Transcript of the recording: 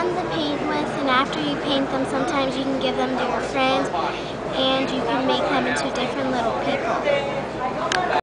fun to paint with, and after you paint them, sometimes you can give them to your friends, and you can make them into different little people.